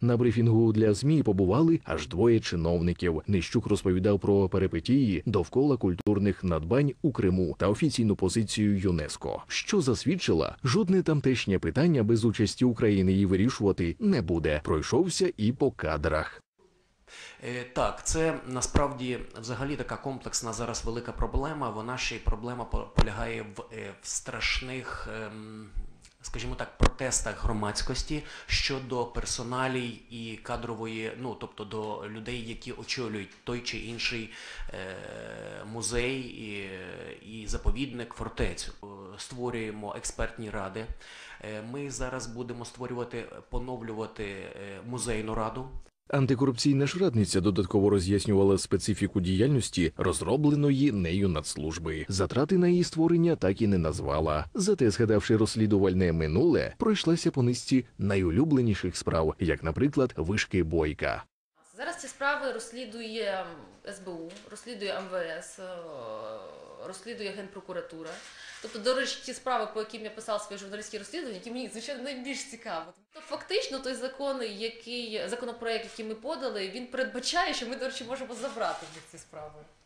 На брифінгу для ЗМІ побували аж двоє чиновників. Нищук розповідав про перипетії довкола культурних надбань у Криму та офіційну позицію ЮНЕСКО, що засвідчила, жодне тамтешнє питання без участі України її вирішувати не буде. Пройшовся і по кадрах. Так, це насправді взагалі така комплексна зараз велика проблема. Вона ще й проблема полягає в страшних, скажімо так, протестах громадськості щодо персоналій і кадрової, тобто до людей, які очолюють той чи інший музей і заповідник, фортецю. Створюємо експертні ради. Ми зараз будемо поновлювати музейну раду. Антикорупційна ж радниця додатково роз'яснювала специфіку діяльності розробленої нею нацслужби. Затрати на її створення так і не назвала. Зате, згадавши розслідувальне минуле, пройшлася по низці найулюбленіших справ, як, наприклад, вишки Бойка. Зараз ці справи розслідує СБУ, розслідує МВС, розслідує Генпрокуратура. Тобто, до речі, ті справи, по яким я писала свої журналістські розслідування, які мені, звичайно, найбільш цікаві. Тобто, фактично, той законопроект, який ми подали, він передбачає, що ми, до речі, можемо забрати ці справи.